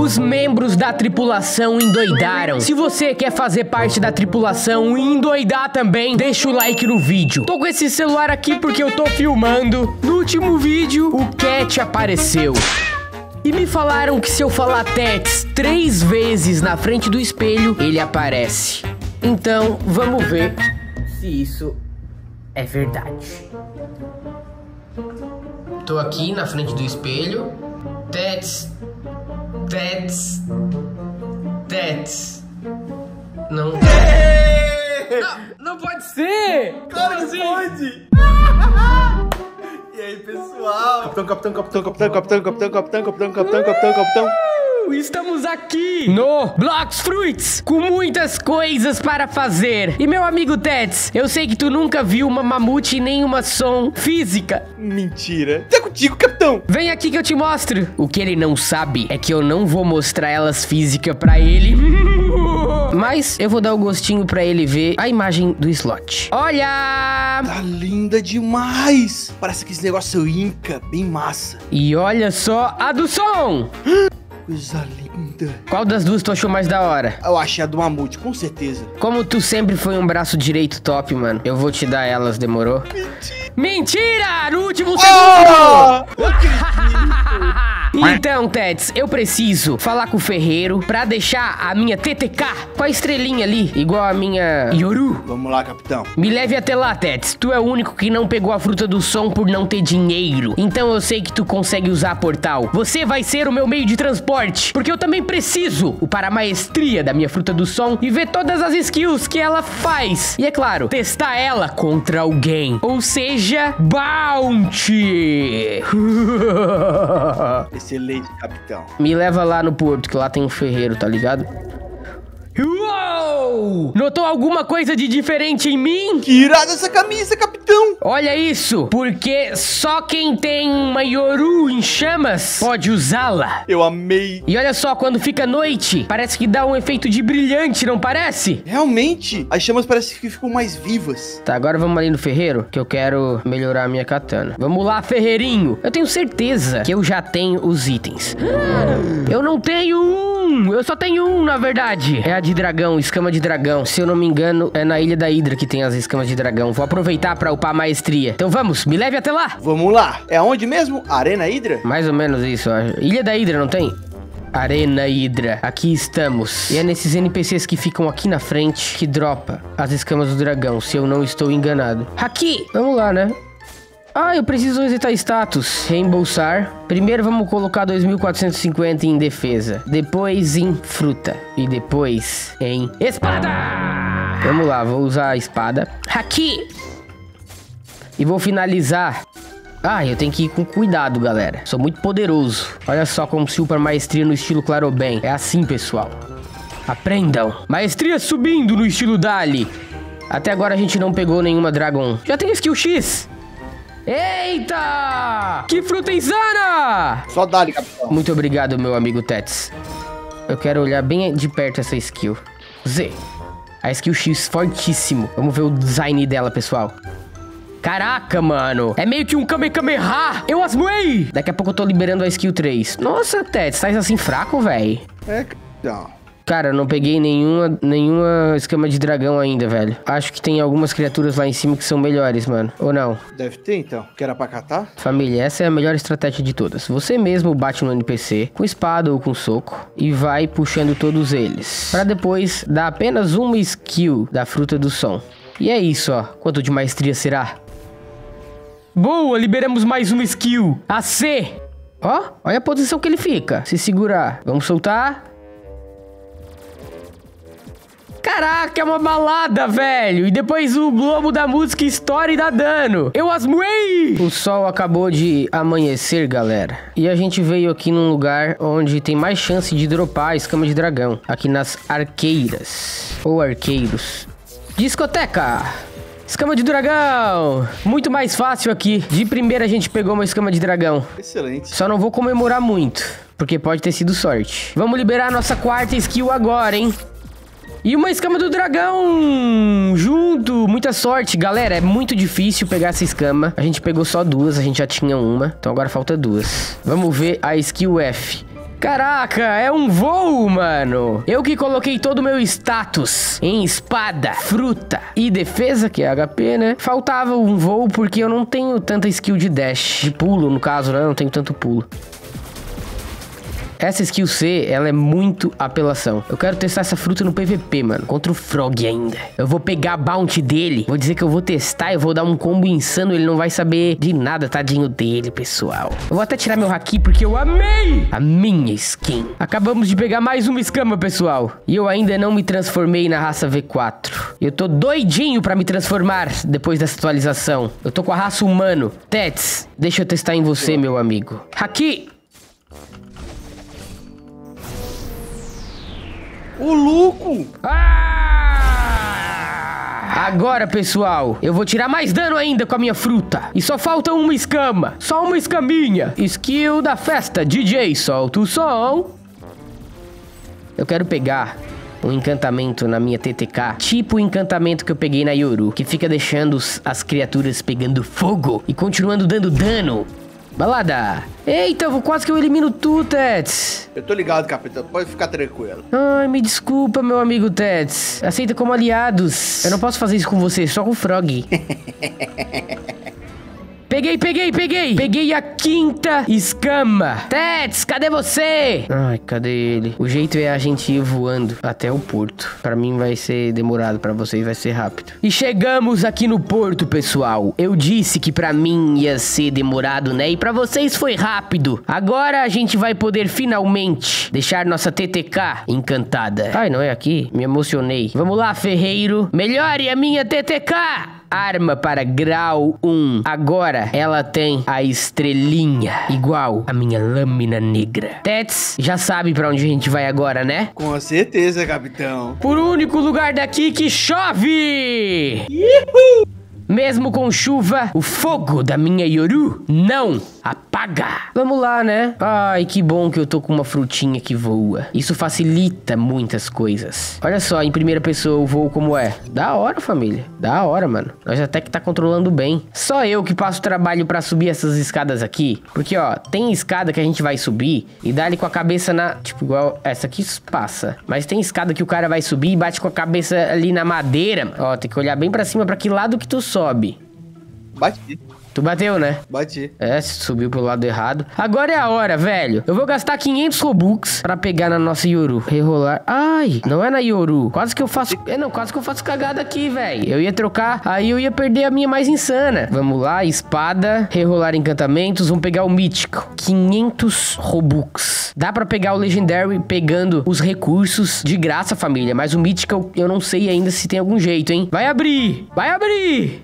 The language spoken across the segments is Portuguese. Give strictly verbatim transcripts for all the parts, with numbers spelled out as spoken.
Os membros da tripulação endoidaram. Se você quer fazer parte da tripulação e endoidar também, deixa o like no vídeo. Tô com esse celular aqui porque eu tô filmando. No último vídeo, o Cat apareceu. E me falaram que se eu falar Tets três vezes na frente do espelho, ele aparece. Então, vamos ver se isso é verdade. Tô aqui na frente do espelho. Tets. Tets. Tets. Não. Não, não pode ser! Claro que pode! E aí, pessoal? Capitão, capitão, capitão, capitão, capitão, capitão, capitão, capitão, capitão, capitão, capitão. Estamos aqui no Blox Fruits com muitas coisas para fazer. E meu amigo Tets, eu sei que tu nunca viu uma mamute nem uma som física. Mentira. Tá contigo, capitão. Vem aqui que eu te mostro. O que ele não sabe é que eu não vou mostrar elas física pra ele. Mas eu vou dar o gostinho pra ele ver a imagem do slot. Olha! Tá linda demais. Parece que esse negócio inca, bem massa. E olha só a do som. Coisa linda. Qual das duas tu achou mais da hora? Eu achei a do mamute, com certeza. Como tu sempre foi um braço direito top, mano, eu vou te dar elas, demorou? Mentira! Mentira! No último Oh! segundo! Então, Tets, eu preciso falar com o ferreiro pra deixar a minha T T K com a estrelinha ali, igual a minha Yoru. Vamos lá, capitão. Me leve até lá, Tets. Tu é o único que não pegou a fruta do som por não ter dinheiro. Então eu sei que tu consegue usar portal. Você vai ser o meu meio de transporte, porque eu também preciso para a maestria da minha fruta do som e ver todas as skills que ela faz. E é claro, testar ela contra alguém. Ou seja, Bounty. Excelente, capitão. Me leva lá no porto, que lá tem um ferreiro, tá ligado? Uou! Notou alguma coisa de diferente em mim? Que irada essa camisa, capitão! Olha isso, porque só quem tem uma Yoru em chamas pode usá-la. Eu amei. E olha só, quando fica noite, parece que dá um efeito de brilhante, não parece? Realmente, as chamas parecem que ficam mais vivas. Tá, agora vamos ali no ferreiro, que eu quero melhorar a minha katana. Vamos lá, ferreirinho. Eu tenho certeza que eu já tenho os itens. Eu não tenho um, eu só tenho um, na verdade. É a de dragão, escama de dragão. Se eu não me engano, é na Ilha da Hidra que tem as escamas de dragão. Vou aproveitar pra upar a maestria. Então vamos, me leve até lá. Vamos lá. É onde mesmo? Arena Hidra? Mais ou menos isso, ó. Ilha da Hidra, não tem? Arena Hidra, aqui estamos. E é nesses N P Cs que ficam aqui na frente que dropa as escamas do dragão, se eu não estou enganado. Aqui! Vamos lá, né? Ah, eu preciso resetar status. Reembolsar. Primeiro vamos colocar dois mil quatrocentos e cinquenta em defesa. Depois em fruta. E depois em espada. Vamos lá, vou usar a espada. Aqui! E vou finalizar. Ah, eu tenho que ir com cuidado, galera. Sou muito poderoso. Olha só como se upa maestria no estilo Claroben. É assim, pessoal. Aprendam. Maestria subindo no estilo Dali. Até agora a gente não pegou nenhuma Dragon. Já tem skill X. Eita! Que fruta insana! Só dá-lhe, capitão. Muito obrigado, meu amigo Tets. Eu quero olhar bem de perto essa skill. Z. A skill X fortíssimo. Vamos ver o design dela, pessoal. Caraca, mano. É meio que um Kamehameha. Eu asmuei. Daqui a pouco eu tô liberando a skill três. Nossa, Tets, tá assim fraco, velho. É, capitão. Cara, eu não peguei nenhuma, nenhuma escama de dragão ainda, velho. Acho que tem algumas criaturas lá em cima que são melhores, mano. Ou não? Deve ter, então. Que era pra catar? Família, essa é a melhor estratégia de todas. Você mesmo bate no N P C, com espada ou com soco, e vai puxando todos eles. Pra depois dar apenas uma skill da fruta do som. E é isso, ó. Quanto de maestria será? Boa, liberamos mais uma skill. A C. Ó, olha a posição que ele fica. Se segurar. Vamos soltar. Caraca, é uma balada, velho. E depois o globo da música estoura e dá dano. Eu asmuei! O sol acabou de amanhecer, galera. E a gente veio aqui num lugar onde tem mais chance de dropar a escama de dragão. Aqui nas arqueiras. Ou arqueiros. Discoteca! Escama de dragão! Muito mais fácil aqui. De primeira a gente pegou uma escama de dragão. Excelente. Só não vou comemorar muito, porque pode ter sido sorte. Vamos liberar a nossa quarta skill agora, hein? E uma escama do dragão junto. Muita sorte, galera. É muito difícil pegar essa escama. A gente pegou só duas, a gente já tinha uma. Então agora falta duas. Vamos ver a skill F. Caraca, é um voo, mano. Eu que coloquei todo o meu status em espada, fruta e defesa, que é H P, né? Faltava um voo porque eu não tenho tanta skill de dash. De pulo, no caso, né? Eu não tenho tanto pulo. Essa skill C, ela é muito apelação. Eu quero testar essa fruta no P V P, mano. Contra o Frog ainda. Eu vou pegar a bounty dele. Vou dizer que eu vou testar. Eu vou dar um combo insano. Ele não vai saber de nada, tadinho dele, pessoal. Eu vou até tirar meu haki porque eu amei a minha skin. Acabamos de pegar mais uma escama, pessoal. E eu ainda não me transformei na raça V quatro. Eu tô doidinho pra me transformar depois dessa atualização. Eu tô com a raça humano. Tets, deixa eu testar em você, meu amigo. Haki! O louco! Ah! Agora, pessoal, eu vou tirar mais dano ainda com a minha fruta. E só falta uma escama. Só uma escaminha. Skill da festa. D J, solta o som. Eu quero pegar um encantamento na minha T T K. Tipo o encantamento que eu peguei na Yoru. Que fica deixando as criaturas pegando fogo e continuando dando dano. Balada. Eita, eu vou quase que eu elimino tu, Tets. Eu tô ligado, capitão. Pode ficar tranquilo. Ai, me desculpa, meu amigo Tets. Aceita como aliados. Eu não posso fazer isso com você, só com o Frog. Peguei, peguei, peguei. Peguei a quinta escama. Tets, cadê você? Ai, cadê ele? O jeito é a gente ir voando até o porto. Pra mim vai ser demorado, pra vocês vai ser rápido. E chegamos aqui no porto, pessoal. Eu disse que pra mim ia ser demorado, né? E pra vocês foi rápido. Agora a gente vai poder finalmente deixar nossa T T K encantada. Ai, não é aqui? Me emocionei. Vamos lá, ferreiro. Melhore a minha T T K. Arma para grau um. Agora ela tem a estrelinha, igual a minha lâmina negra. Tets, já sabe pra onde a gente vai agora, né? Com certeza, capitão. Por único lugar daqui que chove! Uhul! Mesmo com chuva, o fogo da minha Yoru não apaga. Vamos lá, né? Ai, que bom que eu tô com uma frutinha que voa. Isso facilita muitas coisas. Olha só, em primeira pessoa o voo como é. Da hora, família. Da hora, mano. Nós até que tá controlando bem. Só eu que passo trabalho pra subir essas escadas aqui. Porque, ó, tem escada que a gente vai subir e dá ali com a cabeça na... Tipo, igual essa aqui passa. Mas tem escada que o cara vai subir e bate com a cabeça ali na madeira. Ó, tem que olhar bem pra cima pra que lado que tu sobe. Bati. Tu bateu, né? Bati. É, subiu pro lado errado. Agora é a hora, velho. Eu vou gastar quinhentos Robux pra pegar na nossa Yoru. Rerolar. Ai, não é na Yoru. Quase que eu faço... É, não, quase que eu faço cagada aqui, velho. Eu ia trocar, aí eu ia perder a minha mais insana. Vamos lá, espada. Rerolar encantamentos. Vamos pegar o mítico. quinhentos Robux. Dá pra pegar o Legendary pegando os recursos de graça, família. Mas o mítico eu não sei ainda se tem algum jeito, hein? Vai abrir! Vai abrir!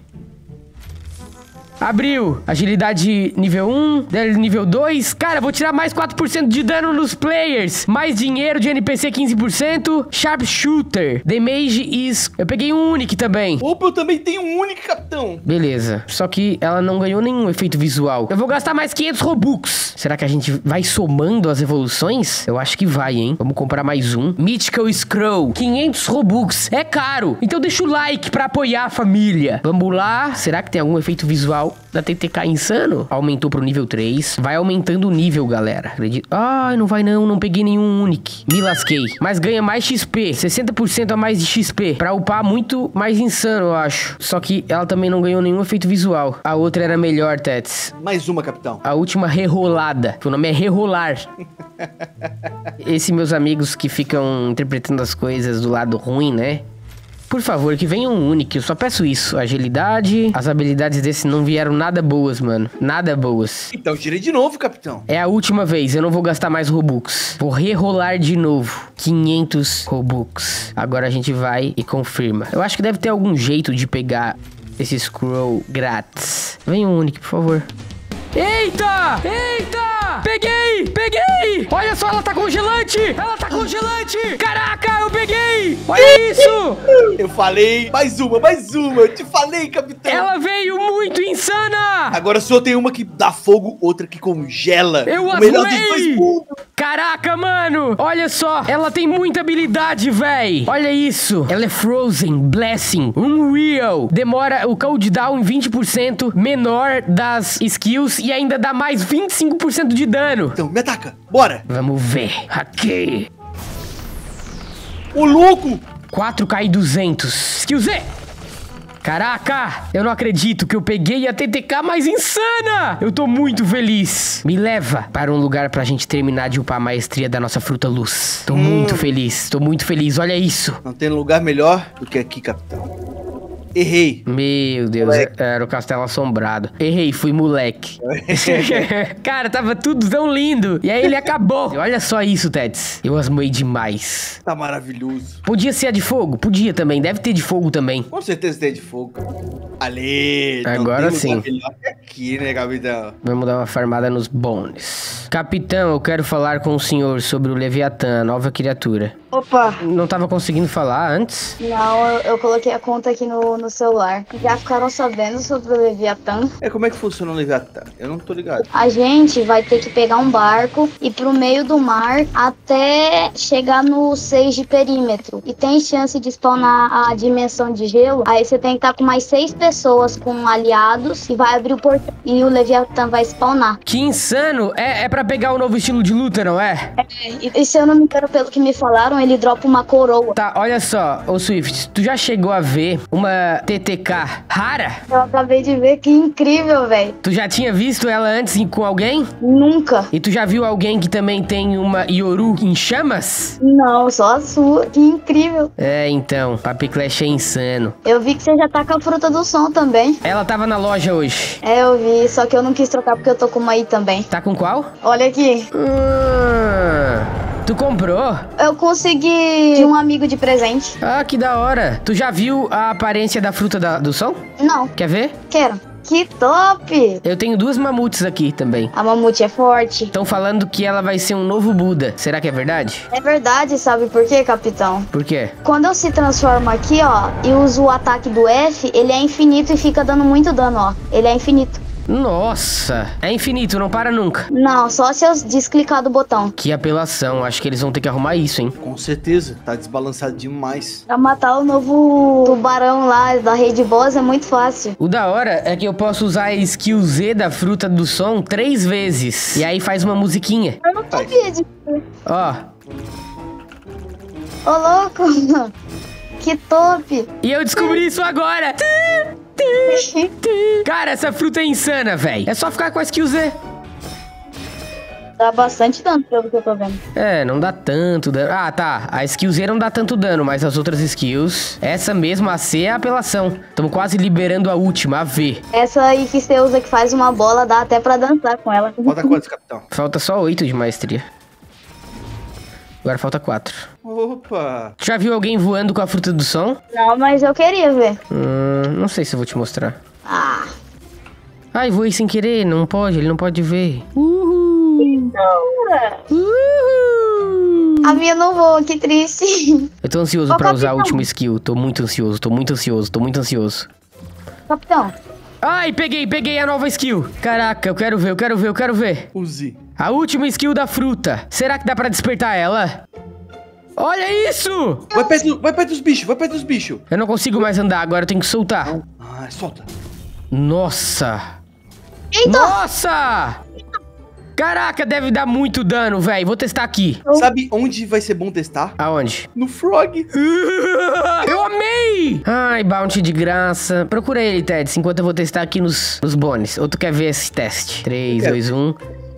Abriu. Agilidade nível um. Nível dois. Cara, vou tirar mais quatro por cento de dano nos players. Mais dinheiro de N P C quinze por cento. Sharpshooter. Damage is... Eu peguei um Unique também. Opa, eu também tenho um Unique, capitão. Beleza. Só que ela não ganhou nenhum efeito visual. Eu vou gastar mais quinhentos Robux. Será que a gente vai somando as evoluções? Eu acho que vai, hein? Vamos comprar mais um. Mythical Scroll. quinhentos Robux. É caro. Então deixa o like pra apoiar a família. Vamos lá. Será que tem algum efeito visual da T T K insano? Aumentou pro nível três. Vai aumentando o nível, galera. Acredito. Ai, não vai não. Não peguei nenhum Unique. Me lasquei. Mas ganha mais X P. sessenta por cento a mais de X P. Pra upar muito mais insano, eu acho. Só que ela também não ganhou nenhum efeito visual. A outra era melhor, Tets. Mais uma, capitão. A última rerolada. Que o nome é rerolar. Esses meus amigos que ficam interpretando as coisas do lado ruim, né? Por favor, que venha um Unique, eu só peço isso. Agilidade. As habilidades desse não vieram nada boas, mano. Nada boas. Então tirei de novo, capitão. É a última vez, eu não vou gastar mais Robux. Vou rerolar de novo. quinhentos Robux. Agora a gente vai e confirma. Eu acho que deve ter algum jeito de pegar esse scroll grátis. Venha um Unique, por favor. Eita! Eita! Peguei! Peguei! Olha só, ela tá congelante! Ela tá congelante! Caraca, eu peguei! Olha isso! Eu falei, mais uma, mais uma! Eu te falei, capitão! Ela veio muito insana! Agora só tem uma que dá fogo, outra que congela. Eu o melhor dos dois amei! mundos. Caraca, mano! Olha só, ela tem muita habilidade, véi! Olha isso! Ela é Frozen, Blessing, Unreal. Demora o cooldown em vinte por cento menor das skills e ainda dá mais vinte e cinco por cento de de dano. Então, me ataca. Bora. Vamos ver. Aqui. Ô, louco. quatro K e duzentos. Skill Z. Caraca, eu não acredito que eu peguei a T T K mais insana. Eu tô muito feliz. Me leva para um lugar pra gente terminar de upar a maestria da nossa fruta luz. Tô hum. muito feliz, tô muito feliz, olha isso. Não tem lugar melhor do que aqui, capitão. Errei. Meu Deus, moleque. Era o castelo assombrado. Errei, fui moleque. Cara, tava tudo tão lindo. E aí ele acabou. Olha só isso, Tets. Eu asmei demais. Tá maravilhoso. Podia ser a de fogo? Podia também. Deve ter de fogo também. Com certeza tem de fogo. Ali. Agora sim. Aqui, né, capitão? Vamos dar uma farmada nos bones. Capitão, eu quero falar com o senhor sobre o Leviatã, a nova criatura. Opa. Não tava conseguindo falar antes? Não, eu, eu coloquei a conta aqui no, no celular. Já ficaram sabendo sobre o Leviatã? É, como é que funciona o Leviatã? Eu não tô ligado. A gente vai ter que pegar um barco e ir pro meio do mar até chegar no seis de perímetro. E tem chance de spawnar a dimensão de gelo. Aí você tem que estar com mais seis pessoas com aliados e vai abrir o portão. E o Leviatã vai spawnar. Que insano! É, é pra pegar o novo estilo de luta, não é? É, e, e se eu não me engano, pelo que me falaram, ele dropa uma coroa. Tá, olha só, ô Swift, tu já chegou a ver uma T T K rara? Eu acabei de ver, que incrível, velho. Tu já tinha visto ela antes com alguém? Nunca. E tu já viu alguém que também tem uma Yoru em chamas? Não, só a sua. Que incrível. É, então, Papi Clash é insano. Eu vi que você já tá com a fruta do som também. Ela tava na loja hoje. É, eu vi, só que eu não quis trocar porque eu tô com uma aí também. Tá com qual? Olha aqui. Hum... Tu comprou? Eu consegui de um amigo de presente. Ah, que da hora. Tu já viu a aparência da fruta da, do som? Não. Quer ver? Quero. Que top! Eu tenho duas mamutes aqui também. A mamute é forte. Estão falando que ela vai ser um novo Buda. Será que é verdade? É verdade, sabe por quê, capitão? Por quê? Quando eu se transformo aqui, ó, e uso o ataque do F, ele é infinito e fica dando muito dano, ó. Ele é infinito. Nossa, é infinito, não para nunca. Não, só se eu desclicar do botão. Que apelação, acho que eles vão ter que arrumar isso, hein? Com certeza, tá desbalançado demais. Pra matar o novo tubarão lá da rede boss é muito fácil. O da hora é que eu posso usar a skill Z da fruta do som três vezes. E aí faz uma musiquinha. Eu não sabia disso. Ó. Ô, louco. Que top. E eu descobri isso agora. Cara, essa fruta é insana, velho. É só ficar com a skill Z. Dá bastante dano, pelo que eu tô vendo. É, não dá tanto dano. Ah, tá. A skill Z não dá tanto dano, mas as outras skills... Essa mesmo, a C, é a apelação. Estamos quase liberando a última, a V. Essa aí que você usa que faz uma bola, dá até pra dançar com ela. Falta quantos, capitão? Falta só oito de maestria. Agora falta quatro. Opa! Já viu alguém voando com a fruta do som? Não, mas eu queria ver. Hum, não sei se eu vou te mostrar. Ah. Ai, voei sem querer. Não pode, ele não pode ver. Uhul! Não. Uhul! A minha não voa, que triste. Eu tô ansioso Ô, pra capitão. usar a última skill. Tô muito ansioso, tô muito ansioso, tô muito ansioso. Capitão. Ai, peguei, peguei a nova skill. Caraca, eu quero ver, eu quero ver, eu quero ver. Use. A última skill da fruta. Será que dá pra despertar ela? Olha isso! Vai perto, vai perto dos bichos, vai perto dos bichos. Eu não consigo mais andar, agora eu tenho que soltar. Ah, solta. Nossa! Eita! Nossa! Caraca, deve dar muito dano, velho. Vou testar aqui. Sabe onde vai ser bom testar? Aonde? No Frog. Eu amei! Ai, bounty de graça. Procura ele, Teds, enquanto eu vou testar aqui nos, nos bones. Ou tu quer ver esse teste? três, dois, um.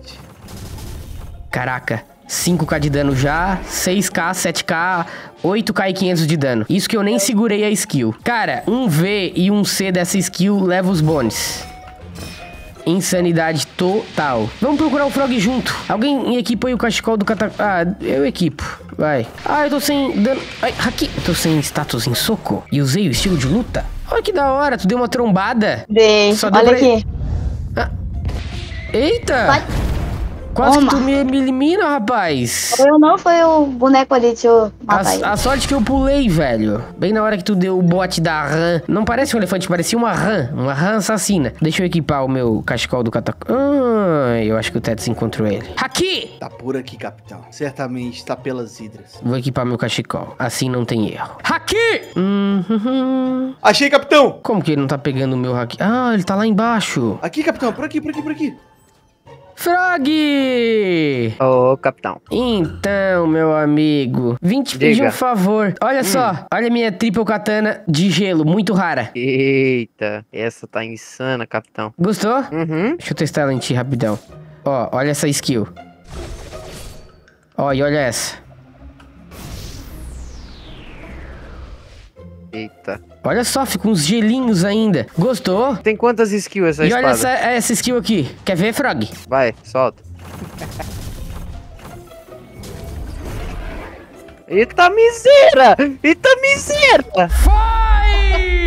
Caraca. cinco K de dano já, seis K, sete K, oito K e quinhentos de dano. Isso que eu nem segurei a skill. Cara, um V e um C dessa skill leva os bones. Insanidade total. Vamos procurar o Frog junto. Alguém equipa aí o cachecol do cata... Ah, eu equipo. Vai. Ah, eu tô sem dano... Ai, aqui. Eu tô sem status em soco. E usei o estilo de luta. Olha que da hora. Tu deu uma trombada. Dei. Só deu Olha pra... aqui. Ah. Eita. Vai. Quase Toma. que tu me, me elimina, rapaz. Eu não, foi o boneco ali, deixa eu matar ele. A, a sorte que eu pulei, velho. Bem na hora que tu deu o bote da rã. Não parece um elefante, parecia uma rã. Uma rã assassina. Deixa eu equipar o meu cachecol do catac... Ah, eu acho que o Tets encontrou ele. Aqui! Tá por aqui, capitão. Certamente tá pelas hidras. Vou equipar meu cachecol. Assim não tem erro. Aqui! Uhum. Achei, capitão! Como que ele não tá pegando o meu haki? Ah, ele tá lá embaixo. Aqui, capitão. Por aqui, por aqui, por aqui. Frog! Ô, capitão. Então, meu amigo, vim te pedir Diga. um favor. Olha Hum. só, olha a minha triple katana de gelo, muito rara. Eita, essa tá insana, capitão. Gostou? Uhum. Deixa eu testar ela em ti rapidão. Ó, olha essa skill. Ó, e olha essa. Eita. Olha só, fica uns gelinhos ainda. Gostou? Tem quantas skills essa E espada? olha essa, essa skill aqui. Quer ver, Frog? Vai, solta. Eita miséria! Eita miséria! Foi!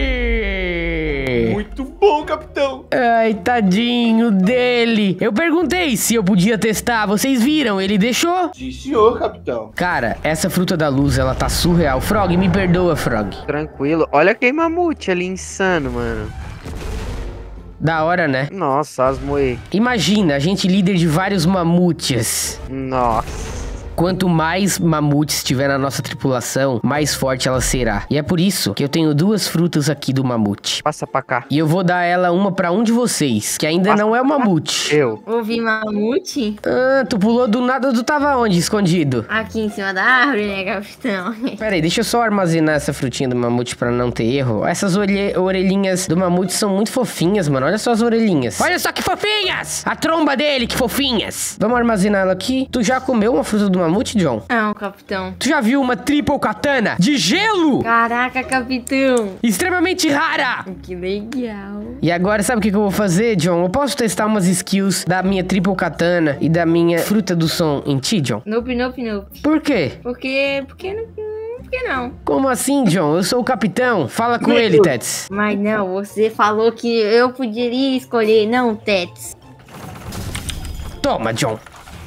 Muito bom, capitão. Ai, tadinho dele. Eu perguntei se eu podia testar. Vocês viram? Ele deixou. Sim, senhor, capitão. Cara, essa fruta da luz, ela tá surreal. Frog, me perdoa, Frog. Tranquilo. Olha aquele mamute ali, insano, mano. Da hora, né? Nossa, as moe. Imagina, a gente líder de vários mamutes. Nossa. Quanto mais mamutes tiver na nossa tripulação, mais forte ela será. E é por isso que eu tenho duas frutas aqui do mamute. Passa pra cá. E eu vou dar ela uma pra um de vocês, que ainda não é o mamute. Eu. Ouvi mamute Ah, tu pulou do nada, tu tava onde, escondido? aqui em cima da árvore, né, capitão? Pera aí, deixa eu só armazenar essa frutinha do mamute pra não ter erro. Essas orelhe- orelhinhas do mamute são muito fofinhas, mano. Olha só as orelhinhas. Olha só que fofinhas! A tromba dele, que fofinhas! Vamos armazenar ela aqui. Tu já comeu uma fruta do mamute, John? Não, capitão. Tu já viu uma triple katana de gelo? Caraca, capitão. Extremamente rara! Que legal. E agora, sabe o que que eu vou fazer, John? Eu posso testar umas skills da minha triple katana e da minha fruta do som em ti, John? Nope, nope, nope. Por quê? Porque, porque não, por que não? Como assim, John? Eu sou o capitão. Fala com ele, Tets. Mas não, você falou que eu poderia escolher, não, Tets. Toma, John.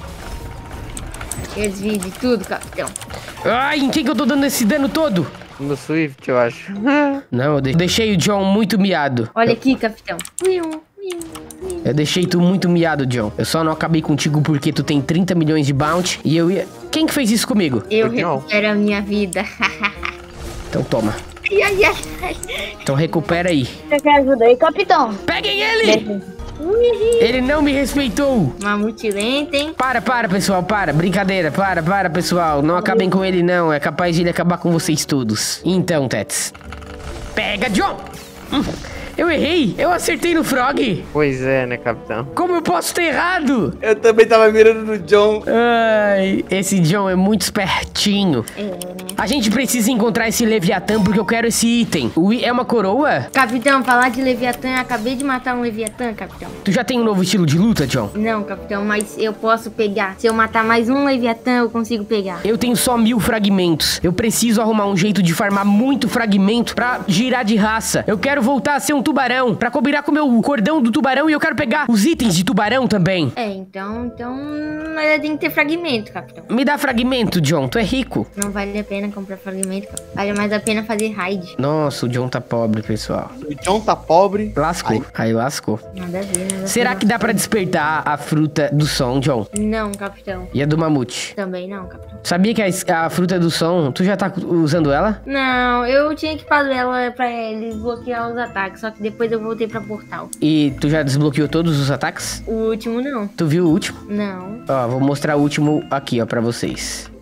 Eu desvio de tudo, capitão. Ai, em quem que eu tô dando esse dano todo? No Swift, eu acho. Não, eu de- deixei o John muito miado. Olha aqui, capitão. Uiu, uiu, uiu. Eu deixei tu muito miado, John. Eu só não acabei contigo porque tu tem trinta milhões de bounty e eu ia... Quem que fez isso comigo? Eu Não. recupero a minha vida. Então toma. Ai, ai, ai, ai. Então recupera aí. Você quer ajuda aí, capitão? Peguem ele! Ele não me respeitou. Mamute lento, hein? Para, para, pessoal, para. Brincadeira, para, para, pessoal. Não acabem com ele, não. É capaz de ele acabar com vocês todos. Então, Tets. Pega, John! Hum, Eu errei. Eu acertei no Frog. Pois é, né, capitão? Como eu posso ter errado? Eu também tava mirando no John. Ai, esse John é muito espertinho. É, né? A gente precisa encontrar esse Leviatã porque eu quero esse item. O i- é uma coroa? Capitão, falar de Leviatã, acabei de matar um Leviatã, capitão. Tu já tem um novo estilo de luta, John? Não, capitão, mas eu posso pegar. Se eu matar mais um Leviatã, eu consigo pegar. Eu tenho só mil fragmentos. Eu preciso arrumar um jeito de farmar muito fragmento pra girar de raça. Eu quero voltar a ser um tubarão, pra combinar com o meu cordão do tubarão e eu quero pegar os itens de tubarão também. É, então, então, mas tem que ter fragmento, capitão. Me dá fragmento, John. Tu é rico. Não vale a pena comprar fragmento, capitão. Vale mais a pena fazer raid. Nossa, o John tá pobre, pessoal. O John tá pobre. Lascou. Aí lascou. Nada a ver, nada a ver. Será que dá pra despertar a fruta do som, John? Não, capitão. E a do mamute? Também não, capitão. Sabia que a, es- a fruta do som, tu já tá usando ela? Não, eu tinha equipado ela pra ele bloquear os ataques, só que depois eu voltei pra portal. E tu já desbloqueou todos os ataques? O último não. Tu viu o último? Não. Ó, vou mostrar o último aqui, ó, pra vocês.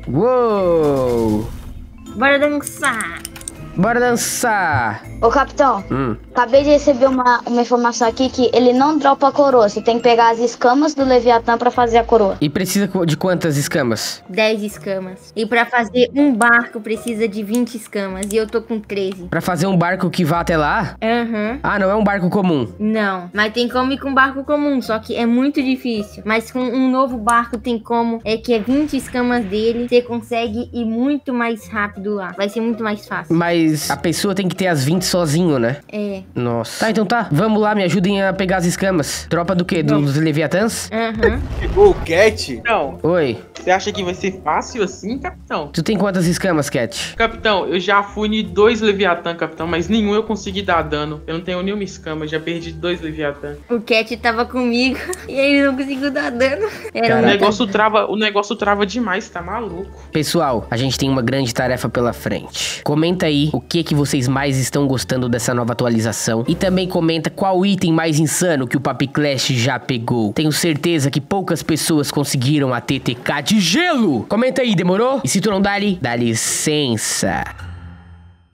Uou! Bora dançar! Bora dançar! Ô, capitão, Hum. acabei de receber uma, uma informação aqui que ele não dropa a coroa. Você tem que pegar as escamas do Leviatã pra fazer a coroa. E precisa co- de quantas escamas? dez escamas. E pra fazer um barco precisa de vinte escamas. E eu tô com treze. Pra fazer um barco que vá até lá? Aham. Ah, não é um barco comum. Não, mas tem como ir com barco comum, só que é muito difícil. Mas com um novo barco tem como, é que é vinte escamas dele, você consegue ir muito mais rápido lá. Vai ser muito mais fácil. Mas a pessoa tem que ter as vinte sozinho, né? É. Nossa. Tá, então tá. Vamos lá, me ajudem a pegar as escamas. Tropa do quê? Dos Leviatãs? Aham. Chegou o Cat. Não. Oi. Você acha que vai ser fácil assim, capitão? Tu tem quantas escamas, Cat? Capitão, eu já fui em dois Leviatã, capitão, mas nenhum eu consegui dar dano. Eu não tenho nenhuma escama, eu já perdi dois Leviatã. O Cat tava comigo e ele não conseguiu dar dano. Era O um negócio trava, o negócio trava demais, tá maluco? Pessoal, a gente tem uma grande tarefa pela frente. Comenta aí o que que vocês mais estão gostando dessa nova atualização. E também comenta qual item mais insano que o Papiclash já pegou. Tenho certeza que poucas pessoas conseguiram a T T K de gelo. Comenta aí, demorou? E se tu não dá-lhe, dá licença.